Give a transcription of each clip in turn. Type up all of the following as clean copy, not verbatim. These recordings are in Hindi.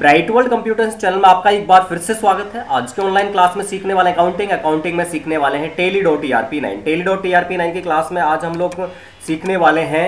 ब्राइट वर्ल्ड कंप्यूटर्स चैनल में आपका एक बार फिर से स्वागत है। आज के ऑनलाइन क्लास में सीखने वाले अकाउंटिंग में सीखने वाले हैं Tally.ERP9। Tally.ERP9 की क्लास में आज हम लोग सीखने वाले हैं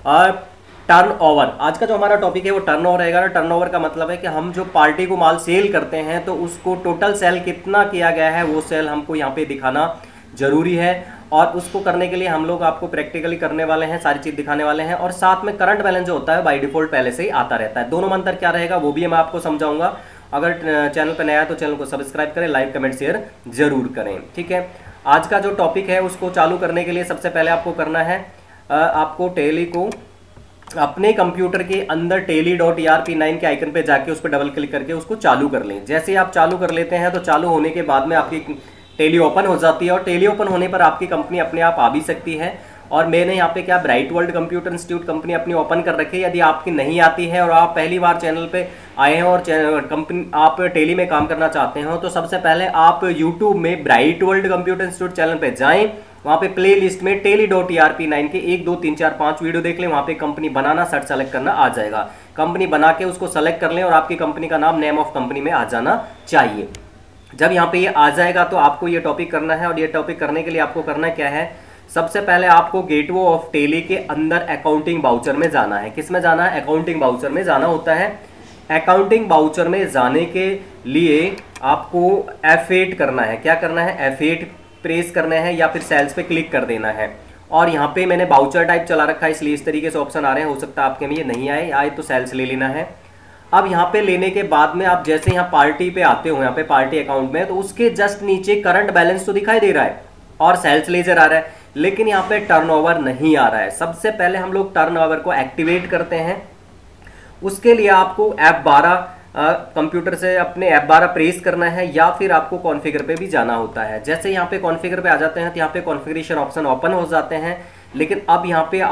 टर्नओवर। आज का जो हमारा टॉपिक है वो टर्नओवर रहेगा। टर्नओवर का मतलब है कि हम जो पार्टी को माल सेल करते हैं तो उसको टोटल सेल कितना किया गया है वो सेल हमको यहाँ पे दिखाना जरूरी है, और उसको करने के लिए हम लोग आपको प्रैक्टिकली करने वाले हैं, सारी चीज दिखाने वाले हैं। और साथ में करंट बैलेंस जो होता है बाय डिफॉल्ट पहले से ही आता रहता है। दोनों में अंतर क्या रहेगा वो भी मैं आपको समझाऊंगा। अगर चैनल पर नया है तो चैनल को सब्सक्राइब करें, लाइक कमेंट शेयर जरूर करें। ठीक है, आज का जो टॉपिक है उसको चालू करने के लिए सबसे पहले आपको करना है, आपको टैली को अपने कंप्यूटर के अंदर Tally.ERP9 के आइकन पे जाके उस पर डबल क्लिक करके उसको चालू कर लें। जैसे ही आप चालू कर लेते हैं तो चालू होने के बाद में आपकी टैली ओपन हो जाती है, और टैली ओपन होने पर आपकी कंपनी अपने आप आ भी सकती है। और मैंने यहाँ पे क्या bright world computer institute company अपनी ओपन कर रखी है। यदि आपकी नहीं आती है और आप पहली बार चैनल पे आए हैं और कंपनी आप टैली में काम करना चाहते हो तो सबसे पहले आप यूट्यूब में bright world computer institute channel पे जाएं। वहाँ पे प्ले लिस्ट में Tally.ERP9 के 1 2 3 4 5 वीडियो देख लें। वहाँ पे कंपनी बनाना सर्च सेलेक्ट करना आ जाएगा। कंपनी बना के उसको सेलेक्ट कर लें और आपकी कंपनी का नाम नेम ऑफ कंपनी में आ जाना चाहिए। जब यहाँ पे ये आ जाएगा तो आपको ये टॉपिक करना है, और ये टॉपिक करने के लिए आपको करना क्या है, सबसे पहले आपको गेटवे ऑफ टैली के अंदर अकाउंटिंग बाउचर में जाना है। किस में जाना है? अकाउंटिंग बाउचर में जाना होता है। अकाउंटिंग बाउचर में जाने के लिए आपको F8 करना है। क्या करना है? F8 प्रेस करना है या फिर सेल्स पे क्लिक कर देना है। और यहाँ पे मैंने बाउचर टाइप चला रखा है इसलिए इस तरीके से ऑप्शन आ रहे हैं। हो सकता है आपके में ये नहीं आए तो सेल्स ले लेना है। अब यहाँ पे लेने के बाद में आप जैसे यहाँ पार्टी पे आते हो, यहाँ पे पार्टी अकाउंट में, तो उसके जस्ट नीचे करंट बैलेंस तो दिखाई दे रहा है और सेल्स लेजर आ रहा है, लेकिन यहाँ पे टर्नओवर नहीं आ रहा है। सबसे पहले हम लोग टर्नओवर को एक्टिवेट करते हैं। उसके लिए आपको F12 कंप्यूटर से अपने F12 प्रेस करना है, या फिर आपको कॉन्फ़िगर पे भी जाना होता है। जैसे यहाँ पे कॉन्फ़िगर पे आ जाते हैं तो यहाँ पे कॉन्फ़िगरेशन ऑप्शन ओपन हो जाते हैं, लेकिन अब यहाँ पे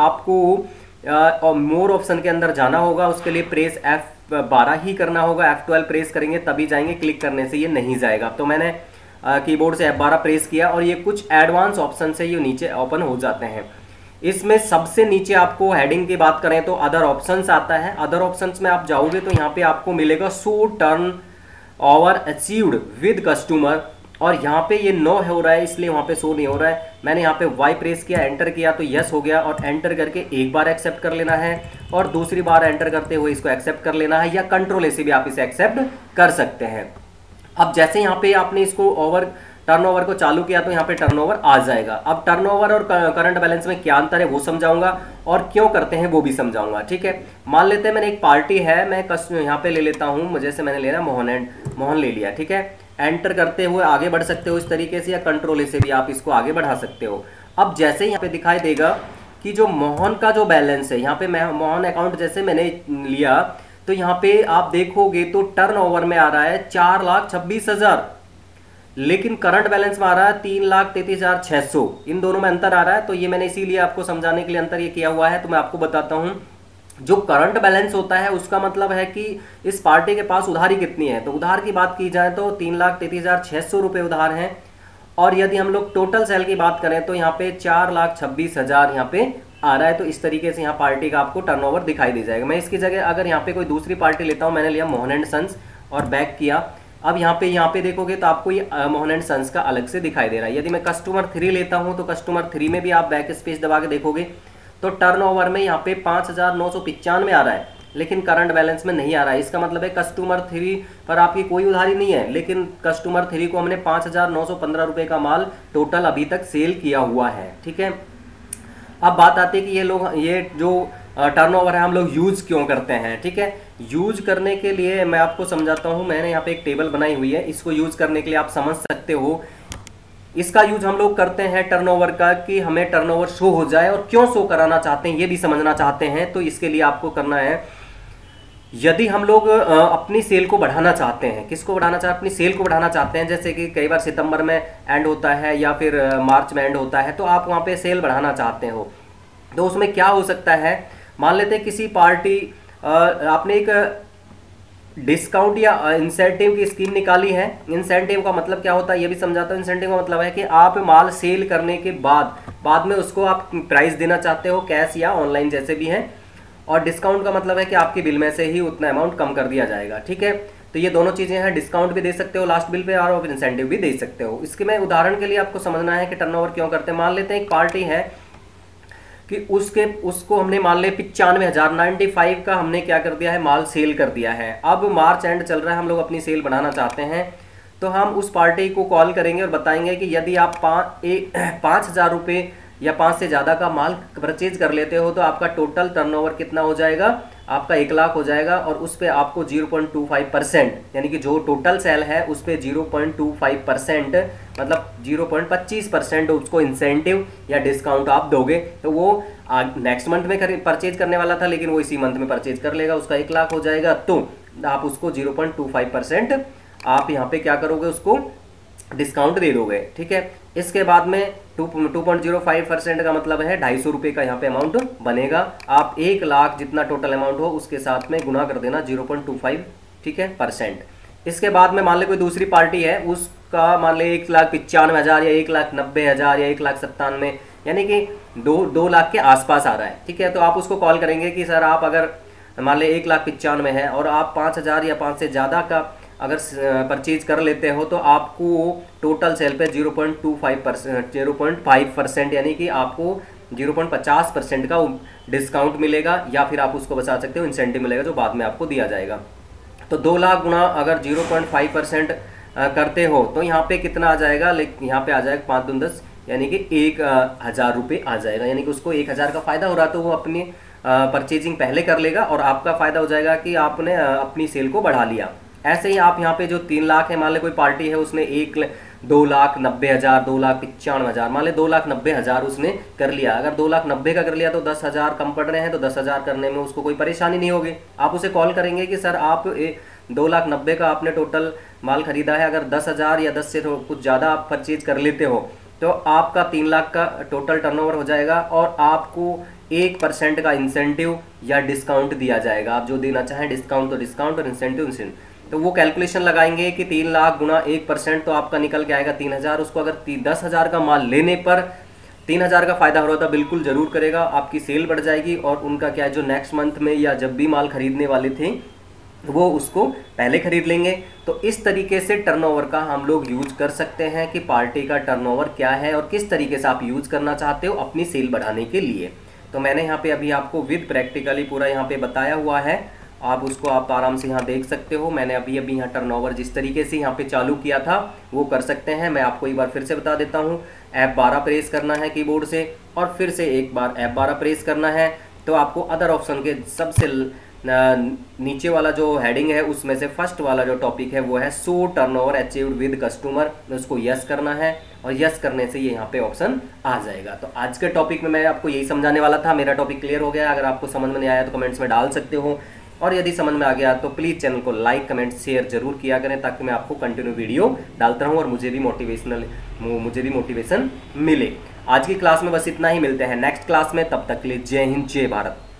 आपको मोर ऑप्शन के अंदर जाना होगा। उसके लिए प्रेस F12 ही करना होगा। F12 प्रेस करेंगे तभी जाएंगे, क्लिक करने से ये नहीं जाएगा। तो मैंने कीबोर्ड से F12 प्रेस किया और ये कुछ एडवांस ऑप्शन से ये नीचे ओपन हो जाते हैं। इसमें सबसे नीचे आपको हेडिंग की बात करें तो अदर ऑप्शंस आता है। अदर ऑप्शंस में आप जाओगे तो यहाँ पे आपको मिलेगा show turn over achieved with customer, और यहाँ पे ये नो हो रहा है इसलिए वहाँ पे शो नहीं हो रहा है। मैंने यहाँ पे Y प्रेस किया, एंटर किया तो यस हो गया, और एंटर करके एक बार एक्सेप्ट कर लेना है और दूसरी बार एंटर करते हुए इसको एक्सेप्ट कर लेना है, या कंट्रोल ए से भी आप इसे एक्सेप्ट कर सकते हैं। अब जैसे यहाँ पे आपने इसको टर्नओवर को चालू किया तो यहाँ पे टर्नओवर आ जाएगा। अब टर्नओवर और करंट बैलेंस में क्या अंतर है वो समझाऊंगा, और क्यों करते हैं वो भी समझाऊंगा। ठीक है, मान लेते हैं मैंने एक पार्टी है, मैं यहाँ पे ले लेता हूँ, जैसे मैंने लेना मोहन ले लिया। ठीक है, एंटर करते हुए आगे बढ़ सकते हो इस तरीके से, या कंट्रोल ए से भी आप इसको आगे बढ़ा सकते हो। अब जैसे यहाँ पे दिखाई देगा कि जो मोहन का जो बैलेंस है, यहाँ पे मोहन अकाउंट जैसे मैंने लिया तो यहाँ पे आप देखोगे तो टर्नओवर में आ रहा है 4,26,000, लेकिन करंट बैलेंस में आ रहा है 3,33,600। इन दोनों में अंतर आ रहा है, तो ये मैंने इसीलिए आपको समझाने के लिए अंतर ये किया हुआ है। तो मैं आपको बताता हूँ, जो करंट बैलेंस होता है उसका मतलब है कि इस पार्टी के पास उधारी कितनी है। तो उधार की बात की जाए तो 3,33,600 रुपये उधार हैं, और यदि हम लोग टोटल सेल की बात करें तो यहाँ पे 4,26,000 यहाँ पे आ रहा है। तो इस तरीके से यहाँ पार्टी का आपको टर्नओवर दिखाई दे जाएगा। मैं इसकी जगह अगर यहाँ पे कोई दूसरी पार्टी लेता हूँ, मैंने लिया मोहन एंड सन्स और बैक किया। अब यहाँ पे देखोगे तो आपको ये मोहन एंड सन्स का अलग से दिखाई दे रहा है। यदि मैं कस्टमर 3 लेता हूँ तो कस्टमर 3 में भी आप बैक स्पेस दबा के देखोगे तो टर्नओवर में यहाँ पे 5,995 आ रहा है, लेकिन करंट बैलेंस में नहीं आ रहा है। इसका मतलब है कस्टमर 3 पर आपकी कोई उधारी नहीं है, लेकिन कस्टमर 3 को हमने 5,915 रुपये का माल टोटल अभी तक सेल किया हुआ है। ठीक है, अब बात आती है कि ये जो टर्नओवर है हम लोग यूज क्यों करते हैं। ठीक है, यूज करने के लिए मैं आपको समझाता हूँ। मैंने यहाँ पे एक टेबल बनाई हुई है, इसको यूज करने के लिए आप समझ सकते हो। इसका यूज हम लोग करते हैं टर्नओवर का, कि हमें टर्नओवर शो हो जाए, और क्यों शो कराना चाहते हैं ये भी समझना चाहते हैं। तो इसके लिए आपको करना है, यदि हम लोग अपनी सेल को बढ़ाना चाहते हैं, किसको बढ़ाना चाहते हैं? अपनी सेल को बढ़ाना चाहते हैं। जैसे कि कई बार सितंबर में एंड होता है या फिर मार्च में एंड होता है, तो आप वहाँ पे सेल बढ़ाना चाहते हो, तो उसमें क्या हो सकता है, मान लेते हैं किसी पार्टी आपने एक डिस्काउंट या इंसेंटिव की स्कीम निकाली है। इंसेंटिव का मतलब क्या होता है ये भी समझाता हूँ। इंसेंटिव का मतलब है कि आप माल सेल करने के बाद में उसको आप प्राइस देना चाहते हो, कैश या ऑनलाइन जैसे भी है, और डिस्काउंट का मतलब है कि आपके बिल में से ही उतना अमाउंट कम कर दिया जाएगा। ठीक है, तो ये दोनों चीज़ें हैं, डिस्काउंट भी दे सकते हो लास्ट बिल पे और इंसेंटिव भी दे सकते हो। इसके मैं उदाहरण के लिए आपको समझना है कि टर्नओवर क्यों करते हैं। मान लेते हैं एक पार्टी है कि उसको हमने मान ले 95,000 95 का हमने क्या कर दिया है, माल सेल कर दिया है। अब मार्च एंड चल रहा है, हम लोग अपनी सेल बढ़ाना चाहते हैं, तो हम उस पार्टी को कॉल करेंगे और बताएंगे कि यदि आप 5,000 रुपये या 5 से ज़्यादा का माल परचेज कर लेते हो तो आपका टोटल टर्नओवर कितना हो जाएगा, आपका 1 लाख हो जाएगा। और उस पर आपको 0.25% यानी कि जो टोटल सेल है उस पर 0.25% मतलब 0.25% उसको इंसेंटिव या डिस्काउंट आप दोगे। तो वो नेक्स्ट मंथ में परचेज करने वाला था लेकिन वो इसी मंथ में परचेज कर लेगा, उसका 1 लाख हो जाएगा। तो आप उसको 0.25% आप यहाँ पे क्या करोगे, उसको डिस्काउंट दे दोगे। ठीक है, इसके बाद में 2.05% का मतलब है 250 रुपये का यहाँ पे अमाउंट बनेगा। आप 1 लाख जितना टोटल अमाउंट हो उसके साथ में गुना कर देना 0.25, ठीक है, %। इसके बाद में मान ले कोई दूसरी पार्टी है, उसका मान ले 1,95,000 या 1,90,000 या 1,97,000 यानी कि 2 लाख के आसपास आ रहा है। ठीक है, तो आप उसको कॉल करेंगे कि सर आप अगर मान ले 1,95,000 है और आप 5,000 या 5 से ज़्यादा का अगर परचेज कर लेते हो तो आपको टोटल सेल पे 0.5% यानी कि आपको 0.50% का डिस्काउंट मिलेगा, या फिर आप उसको बता सकते हो इंसेंटिव मिलेगा जो बाद में आपको दिया जाएगा। तो 2 लाख गुना अगर 0.5% करते हो तो यहाँ पे कितना आ जाएगा, लेकिन यहाँ पे आ जाएगा 5 दूनी 10 यानी कि 1,000 रुपये आ जाएगा। यानी कि उसको 1,000 का फ़ायदा हो रहा तो वो अपनी परचेजिंग पहले कर लेगा और आपका फ़ायदा हो जाएगा कि आपने अपनी सेल को बढ़ा लिया। ऐसे ही आप यहाँ पे जो 3 लाख है, मान ले कोई पार्टी है उसने 2,90,000 2,95,000 मान ले 2,90,000 उसने कर लिया। अगर 2,90,000 का कर लिया तो 10,000 कम पड़ रहे हैं, तो 10,000 करने में उसको कोई परेशानी नहीं होगी। आप उसे कॉल करेंगे कि सर आप 2,90,000 का आपने टोटल माल खरीदा है, अगर 10,000 या 10 से कुछ ज़्यादा आप परचेज कर लेते हो तो आपका 3 लाख का टोटल टर्नओवर हो जाएगा और आपको 1% का इंसेंटिव या डिस्काउंट दिया जाएगा। आप जो देना चाहें, डिस्काउंट तो डिस्काउंट और इंसेंटिव तो वो कैलकुलेशन लगाएंगे कि 3 लाख गुना 1% तो आपका निकल के आएगा 3,000। उसको अगर 10,000 का माल लेने पर 3,000 का फायदा हो रहा था, बिल्कुल जरूर करेगा, आपकी सेल बढ़ जाएगी और उनका क्या है, जो नेक्स्ट मंथ में या जब भी माल खरीदने वाले थे वो उसको पहले खरीद लेंगे। तो इस तरीके से टर्नओवर का हम लोग यूज कर सकते हैं कि पार्टी का टर्नओवर क्या है और किस तरीके से आप यूज करना चाहते हो अपनी सेल बढ़ाने के लिए। तो मैंने यहाँ पे अभी आपको विद प्रैक्टिकली पूरा यहाँ पे बताया हुआ है, आप उसको आप आराम से यहाँ देख सकते हो। मैंने अभी यहाँ टर्नओवर जिस तरीके से यहाँ पे चालू किया था वो कर सकते हैं। मैं आपको एक बार फिर से बता देता हूँ, F12 प्रेस करना है कीबोर्ड से और फिर से एक बार F12 प्रेस करना है। तो आपको अदर ऑप्शन के सबसे नीचे वाला जो हेडिंग है उसमें से फर्स्ट वाला जो टॉपिक है वो है show turnover achieved with customer, उसको यस करना है और यस करने से ये यहाँ पे ऑप्शन आ जाएगा। तो आज के टॉपिक में मैं आपको यही समझाने वाला था। मेरा टॉपिक क्लियर हो गया? अगर आपको समझ में नहीं आया तो कमेंट्स में डाल सकते हो, और यदि समझ में आ गया तो प्लीज़ चैनल को लाइक कमेंट शेयर जरूर किया करें ताकि मैं आपको कंटिन्यू वीडियो डालता रहूं और मुझे भी मोटिवेशन मिले। आज की क्लास में बस इतना ही, मिलते हैं नेक्स्ट क्लास में, तब तक के लिए जय हिंद जय भारत।